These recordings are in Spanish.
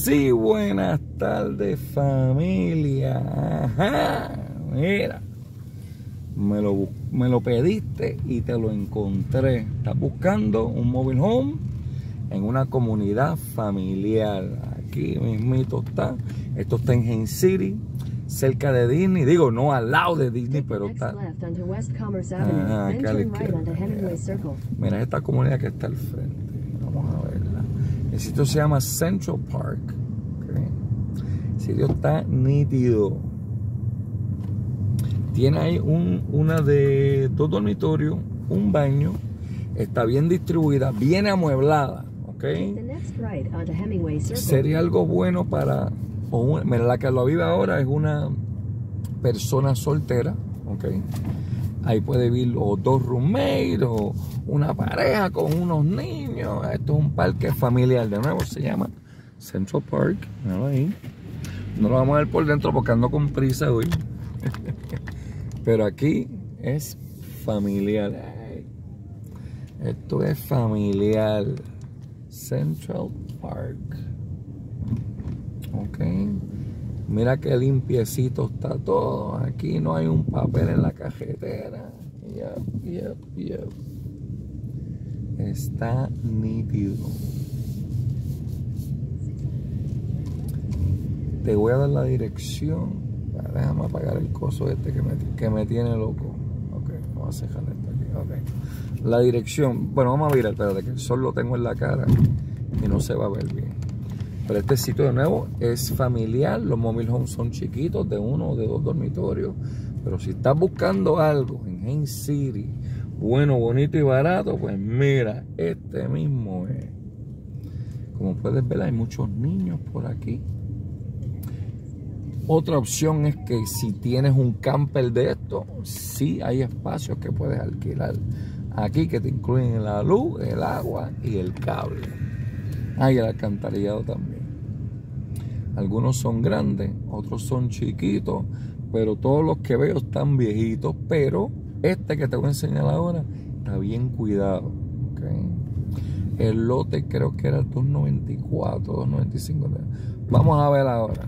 Sí, buenas tardes, familia. Ajá, mira, me lo pediste y te lo encontré. Estás buscando un mobile home en una comunidad familiar. Aquí mismito está. Esto está en Haines City, cerca de Disney. Digo, no al lado de Disney, pero está. Ajá, acá a la izquierda. Mira esta comunidad que está al frente. Vamos a verla. El sitio se llama Central Park. Okay. El sitio está nítido. Tiene ahí una de 2 dormitorios, un baño. Está bien distribuida, bien amueblada. Okay. Sería algo bueno para... mira, la que lo vive ahora es una persona soltera. Okay. Ahí puede vivir o 2 roommates o una pareja con unos niños. Esto es un parque familiar. De nuevo se llama Central Park. Míralo ahí. No lo vamos a ver por dentro porque ando con prisa hoy. Pero aquí es familiar. Esto es familiar. Central Park. Ok. Mira qué limpiecito está todo. Aquí no hay un papel en la cajetera. Yep. Está nítido. Te voy a dar la dirección. Déjame apagar el coso este que me tiene loco. Ok, vamos a dejar esto aquí. Ok. La dirección. Bueno, vamos a mirar, espérate, que el sol lo tengo en la cara y no se va a ver bien. Pero este sitio de nuevo es familiar. Los mobile homes son chiquitos, de 1 o de 2 dormitorios. Pero si estás buscando algo en Haines City, bueno, bonito y barato, pues mira, este mismo es. Como puedes ver, hay muchos niños por aquí. Otra opción es que si tienes un camper de esto, sí hay espacios que puedes alquilar aquí que te incluyen la luz, el agua y el cable. Ah, y el alcantarillado también. Algunos son grandes, otros son chiquitos, pero todos los que veo están viejitos. Pero este que te voy a enseñar ahora está bien cuidado. ¿Okay? El lote creo que era el 294, 295. Vamos a ver ahora.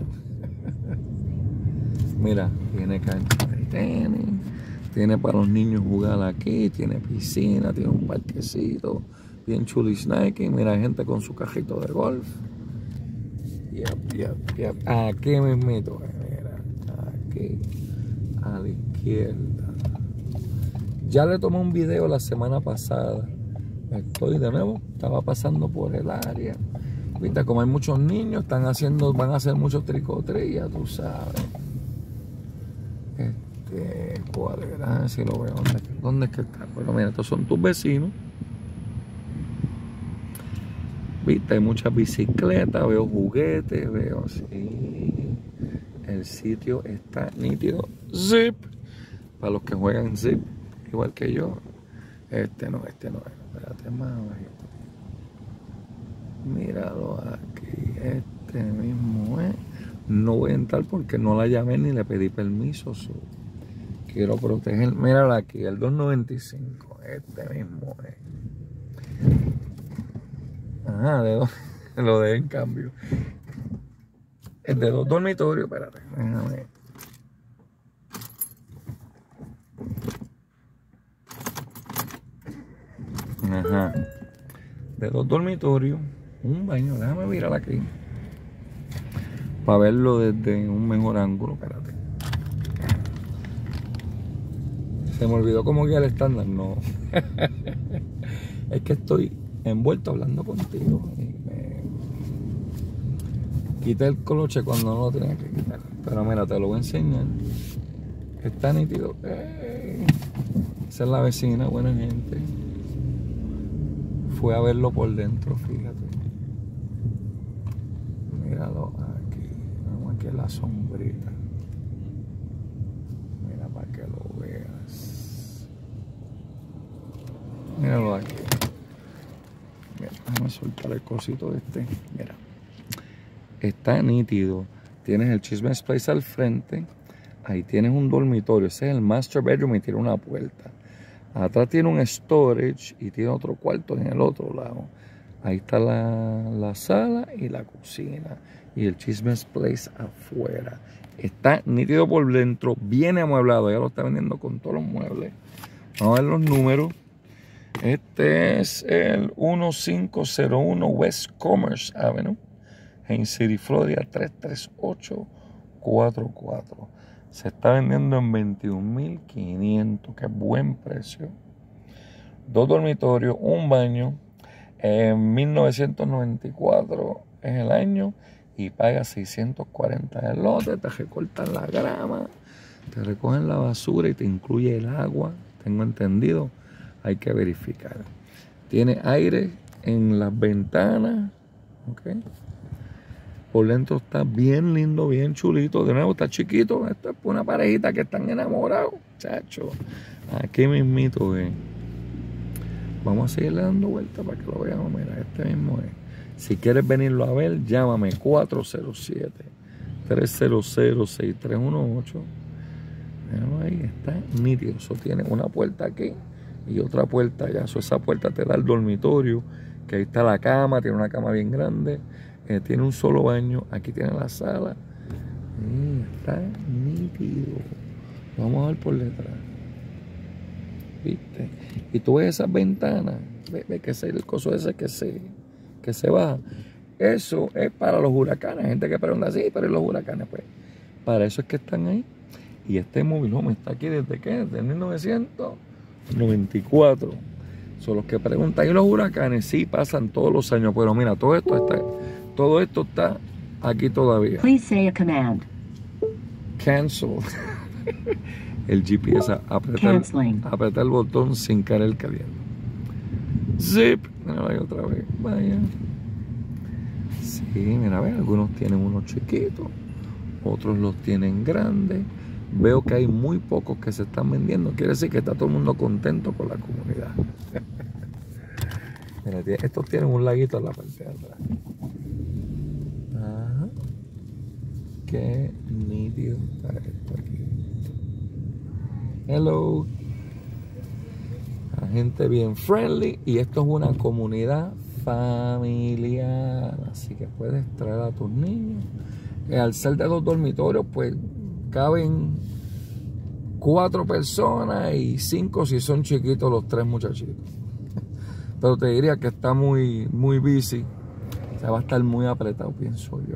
Mira, tiene cancha de tenis, tiene para los niños jugar aquí, tiene piscina, tiene un parquecito bien chulisnaki. Mira, hay gente con su cajito de golf. Yep. Aquí mismito, mira, aquí, a la izquierda. Ya le tomé un video la semana pasada. Estoy de nuevo, estaba pasando por el área. Viste, como hay muchos niños, van a hacer muchos tricotrillas, tú sabes. Cuadra, si lo veo, ¿dónde es que está? Pero mira, estos son tus vecinos. Viste, hay muchas bicicletas, veo juguetes, veo así. El sitio está nítido. Zip. Para los que juegan zip, igual que yo. Este no es. Espérate más bajito. Míralo aquí. Este mismo es. No voy a entrar porque no la llamé ni le pedí permiso. Quiero proteger. Míralo aquí, el 295. Este mismo es. Ajá, lo dejé en cambio. Es de 2 dormitorios. Espérate, déjame. Ajá. De 2 dormitorios, un baño. Déjame mirar aquí para verlo desde un mejor ángulo. Espérate. Se me olvidó cómo guiar el estándar. No. Es que estoy envuelto hablando contigo y me quité el cloche cuando no lo tenía que quitar. Pero mira, te lo voy a enseñar. Está nítido. Esa es la vecina, buena gente. Fue a verlo por dentro, fíjate. Míralo aquí. Vamos aquí en la sombrita. Mira para que lo veas. Míralo aquí. Mira, déjame soltar el cosito este. Mira. Está nítido. Tienes el Chismes Place al frente. Ahí tienes un dormitorio. Ese es el master bedroom y tiene una puerta. Atrás tiene un storage y tiene otro cuarto en el otro lado. Ahí está la sala y la cocina. Y el Chismes Place afuera. Está nítido por dentro, bien amueblado. Ya lo está vendiendo con todos los muebles. Vamos a ver los números. Este es el 1501 West Commerce Avenue, en City, Florida, 33844. Se está vendiendo en $21,500, que es buen precio. 2 dormitorios, un baño. En 1994 es el año y paga 640 el lote. Te recortan la grama, te recogen la basura y te incluye el agua. Tengo entendido. Hay que verificar. Tiene aire en las ventanas. Ok. Por dentro está bien lindo, bien chulito. De nuevo está chiquito. Esto es una parejita que están enamorados. Chacho. Aquí mismito es. Vamos a seguirle dando vuelta para que lo veamos. Mira, este mismo es. Si quieres venirlo a ver, llámame 407-300-6318. Ahí está nítido. Eso tiene una puerta aquí y otra puerta allá. Esa puerta te da el dormitorio, que ahí está la cama, tiene una cama bien grande, tiene un solo baño, aquí tiene la sala. Está nítido. Vamos a ver por detrás. ¿Viste? Y tú ves esas ventanas, ve que es el coso ese que se baja. Eso es para los huracanes. Gente que pregunta así, pero los huracanes, pues para eso es que están ahí. Y este móvil home está aquí desde ¿qué? Desde 1994. Son los que preguntan, ¿y los huracanes? Sí, pasan todos los años, pero mira, todo esto está aquí todavía. Please say a command. Cancel. El GPS aprieta el botón sin querer caliente. Zip. Mira, vaya otra vez. Vaya. Sí, mira, ve, algunos tienen unos chiquitos, otros los tienen grandes. Veo que hay muy pocos que se están vendiendo. Quiere decir que está todo el mundo contento con la comunidad. Mira, estos tienen un laguito en la parte de atrás. Ajá. Qué nítido está esto aquí. Hello. La gente bien friendly. Y esto es una comunidad familiar. Así que puedes traer a tus niños. Al ser de 2 dormitorios, pues caben 4 personas y 5 si son chiquitos los 3 muchachitos. Pero te diría que está muy busy. O sea, va a estar muy apretado, pienso yo.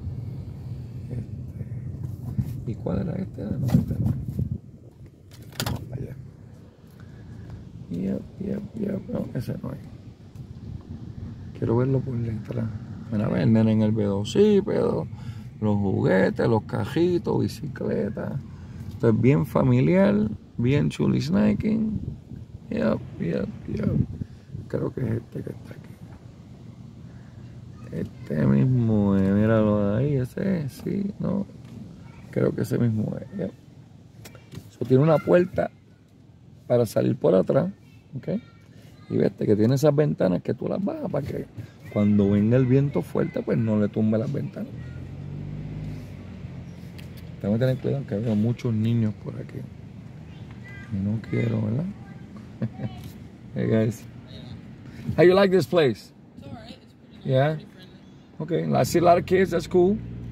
¿Y cuál era este? No, este no. Vamos para allá. Yep. No, ese no es. Quiero verlo por detrás. Mira, ven, nene en el velocípedo, los juguetes, los cajitos, bicicletas. Esto es bien familiar, bien chulisnaking. Yep. Creo que es este que está aquí. Este mismo es, míralo ahí, ese es, sí, no. Creo que ese mismo es. Yep. Eso tiene una puerta para salir por atrás, ¿ok? Y vete que tiene esas ventanas que tú las bajas para que cuando venga el viento fuerte, pues no le tumbe las ventanas. Tengo que tener cuidado que veo muchos niños por aquí. Y no quiero, ¿verdad? Hey guys. How you like this place? It's alright. It's pretty Yeah? Okay. I see a lot of kids. That's cool.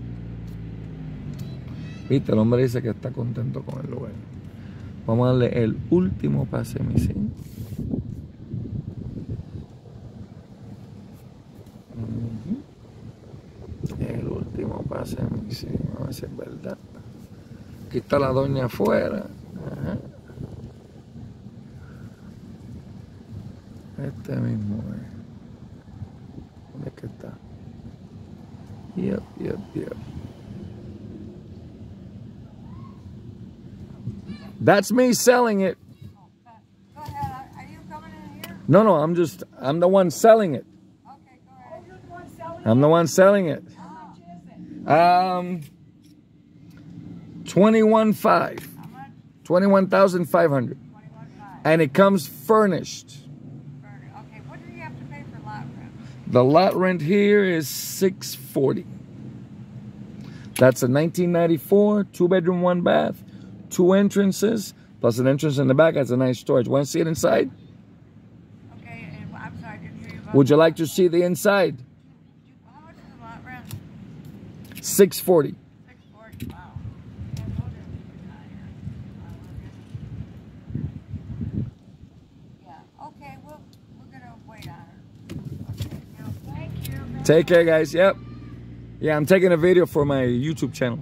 Viste, el hombre dice que está contento con el lugar. Vamos a darle el último pase missing. El último pase missing. A ver si es verdad. Aquí está la doña afuera. Ajá. Este mismo es. ¿Dónde es que está? Yep. That's me selling it. Go ahead. Are you coming in here? No, I'm the one selling it. Okay, go ahead. You're the one selling I'm the one selling it. How much is it? 21,500. How much? 21,500. 21.5. And it comes furnished. Okay, what do you have to pay for lot rent? The lot rent here is $640. That's a 1994, 2-bedroom, 1 bath, 2 entrances, plus an entrance in the back. That's a nice storage. Want to see it inside? Okay, and I'm sorry, I didn't hear you. Would you like to see the inside? How much is the lot rent? $640. $640. Wow. Can't go there when you're yeah. Okay. We're gonna wait on her. Okay. No, thank you. Take care, guys. Yep. Yeah, I'm taking a video for my YouTube channel.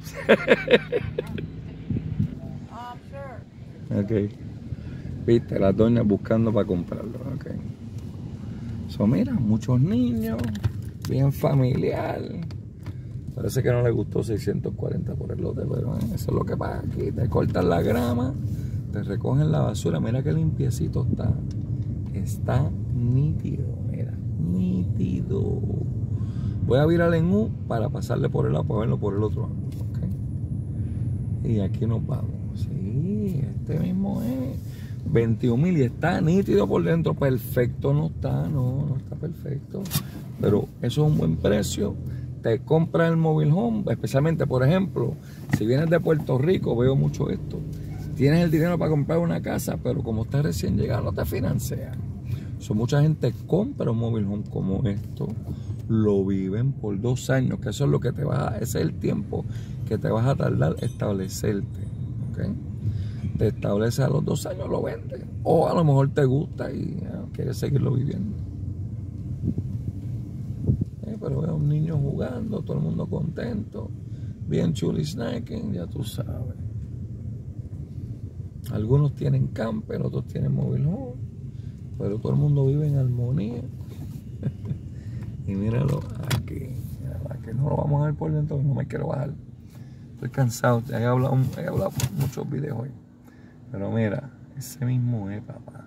Sure. Ok. Viste, las doñas buscando para comprarlo. Ok. So, mira, muchos niños, bien familiar. Parece que no le gustó 640 por el lote, pero eso es lo que pasa aquí. Te cortan la grama, te recogen la basura. Mira qué limpiecito está. Está nítido, mira, nítido. Voy a virar en U para pasarle por el lado, para verlo por el otro lado. Okay. Y aquí nos vamos. Sí, este mismo es 21,000 y está nítido por dentro. Perfecto no está, no está perfecto. Pero eso es un buen precio. Te compras el mobile home, especialmente, por ejemplo, si vienes de Puerto Rico, veo mucho esto. Tienes el dinero para comprar una casa, pero como estás recién llegado, no te financian. Mucha gente compra un mobile home como esto, lo viven por 2 años, que eso es lo que te va a, ese es el tiempo que te vas a tardar establecerte, ¿okay? Te estableces a los 2 años, lo vendes, o a lo mejor te gusta y quieres seguirlo viviendo. Pero veo a un niño jugando, todo el mundo contento, bien chuli snacking, ya tú sabes. Algunos tienen camper, otros tienen mobile home, pero todo el mundo vive en armonía. Y míralo aquí, que no lo vamos a ver por dentro, no me quiero bajar. Estoy cansado, ya he hablado muchos videos hoy. Pero mira, ese mismo es, papá.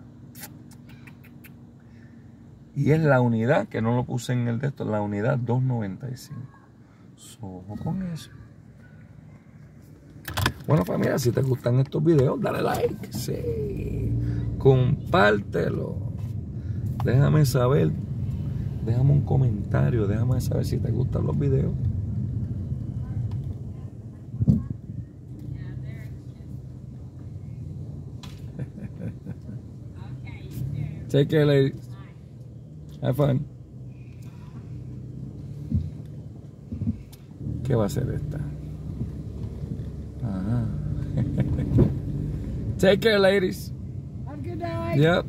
Y es la unidad, que no lo puse en el de esto, la unidad 295. Ojo con eso. Bueno, familia, si te gustan estos videos, dale like, sí, compártelo, déjame saber, déjame un comentario, déjame saber si te gustan los videos. Take care, ladies. Have fun. ¿Qué va a ser esta? Take care, ladies. Have a good night. Yep.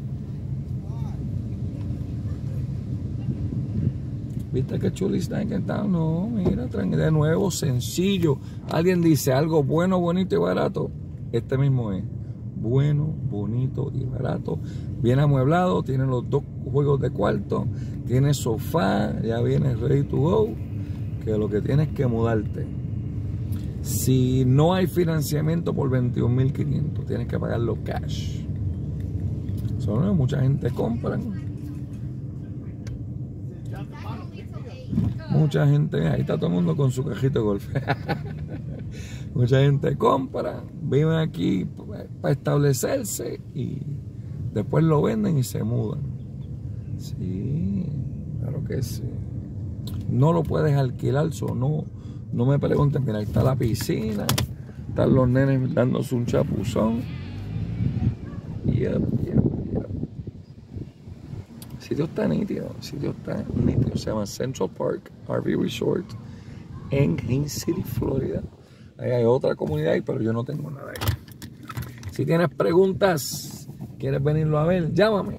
¿Viste que chuli está encantado? No, mira, de nuevo, sencillo. Alguien dice algo bueno, bonito y barato. Este mismo es. Bueno, bonito y barato. Bien amueblado, tiene los 2 juegos de cuarto, tiene sofá, ya viene ready to go, que lo que tienes que mudarte. Si no hay financiamiento por 21,500, tienes que pagarlo cash. Solo mucha gente compra. Mucha gente, ahí está todo el mundo con su cajito de golf. Mucha gente compra, viven aquí para establecerse y después lo venden y se mudan. Sí, claro que sí. No lo puedes alquilar, no me pregunten. Mira, ahí está la piscina, están los nenes dándose un chapuzón. Yep. El sitio está nítido, se llama Central Park RV Resort en Haines City, Florida. Ahí hay otra comunidad ahí, pero yo no tengo nada ahí. Si tienes preguntas, quieres venirlo a ver, llámame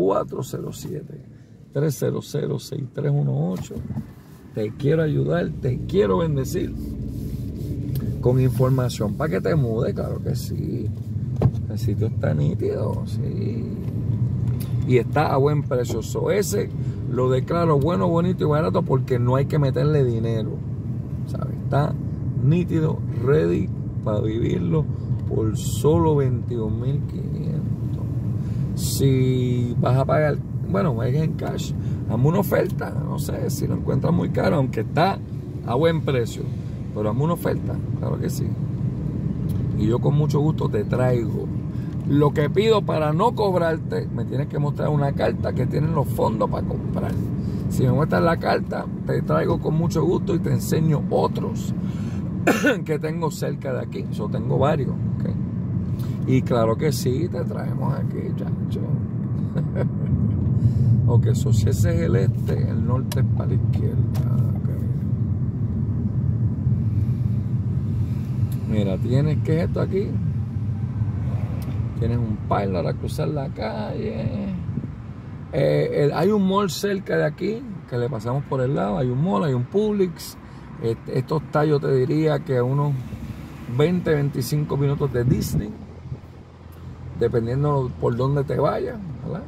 407-300-6318. Te quiero ayudar, te quiero bendecir con información para que te mude, claro que sí. El sitio está nítido, sí. Y está a buen precio. Ese lo declaro bueno, bonito y barato porque no hay que meterle dinero, ¿sabes? Está nítido, ready para vivirlo por solo 21,500. Si vas a pagar, bueno, es en cash, hazme una oferta, no sé si lo encuentras muy caro, aunque está a buen precio, pero hazme una oferta, claro que sí. Y yo con mucho gusto te traigo. Lo que pido para no cobrarte, me tienes que mostrar una carta que tienen los fondos para comprar. Si me muestras la carta, te traigo con mucho gusto y te enseño otros que tengo cerca de aquí. Yo tengo varios, ¿okay? Y claro que sí, te traemos aquí, chacho. Ok, so si ese es el este, el norte es para la izquierda. Okay. Mira, tienes, ¿qué es esto aquí? Tienes un pile para cruzar la calle. Hay un mall cerca de aquí, que le pasamos por el lado. Hay un mall, hay un Publix. Esto está, yo te diría que a unos 20-25 minutos de Disney, dependiendo por dónde te vayas, ¿verdad?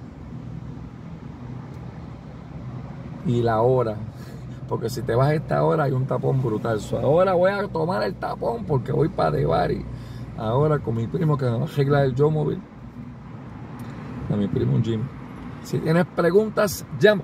Y la hora, porque si te vas a esta hora hay un tapón brutal. Ahora voy a tomar el tapón porque voy para Debari ahora con mi primo que me va a arreglar el Yo-Móvil, a mi primo Jim. Si tienes preguntas, llama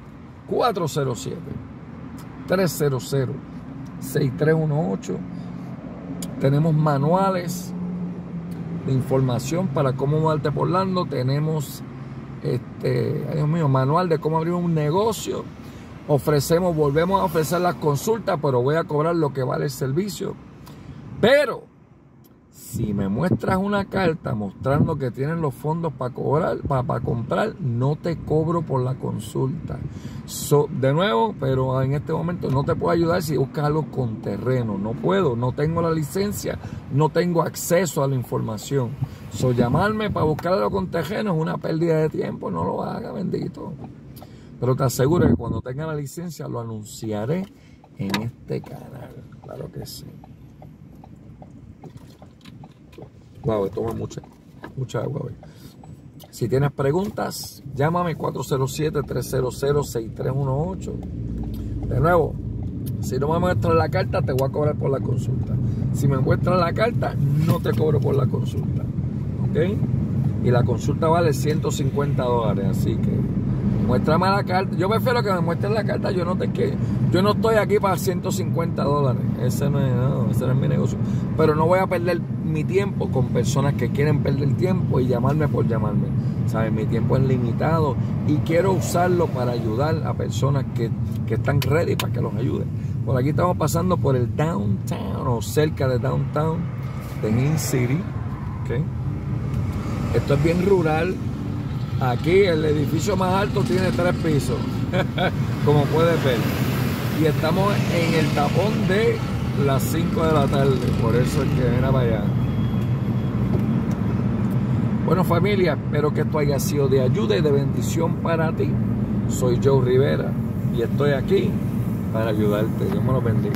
407-300-6318. Tenemos manuales de información para cómo moverte por Orlando. Tenemos ay Dios mío, manual de cómo abrir un negocio. Volvemos a ofrecer las consultas, pero voy a cobrar lo que vale el servicio. Pero si me muestras una carta mostrando que tienen los fondos para cobrar, para comprar, no te cobro por la consulta. De nuevo, pero en este momento no te puedo ayudar si buscas algo con terreno. No puedo, no tengo la licencia, no tengo acceso a la información. Llamarme para buscar algo con terreno es una pérdida de tiempo, no lo haga, bendito. Pero te aseguro que cuando tenga la licencia lo anunciaré en este canal. Claro que sí. Wow, toma mucha agua hoy. Si tienes preguntas, llámame 407-300-6318. De nuevo, si no me muestras la carta, te voy a cobrar por la consulta. Si me muestras la carta, no te cobro por la consulta. ¿Ok? Y la consulta vale $150, así que muéstrame la carta. Yo prefiero que me muestres la carta. Yo no estoy aquí para $150. Ese no es mi negocio. Pero no voy a perder mi tiempo con personas que quieren perder tiempo y llamarme por llamarme. ¿Sabes? Mi tiempo es limitado y quiero usarlo para ayudar a personas que están ready para que los ayuden. Por aquí estamos pasando por el downtown o cerca de downtown de Hill City. ¿Okay? Esto es bien rural. Aquí el edificio más alto tiene 3 pisos, como puedes ver. Y estamos en el tapón de las 5 de la tarde, por eso es que era para allá. Bueno, familia, espero que esto haya sido de ayuda y de bendición para ti. Soy Joe Rivera y estoy aquí para ayudarte. Dios me lo bendiga.